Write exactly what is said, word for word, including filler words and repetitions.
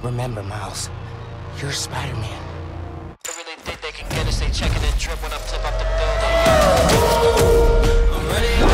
Remember, Miles, you're Spider-Man. I really think they can get us. They checking the drip when I'm tip up the building. I'm ready.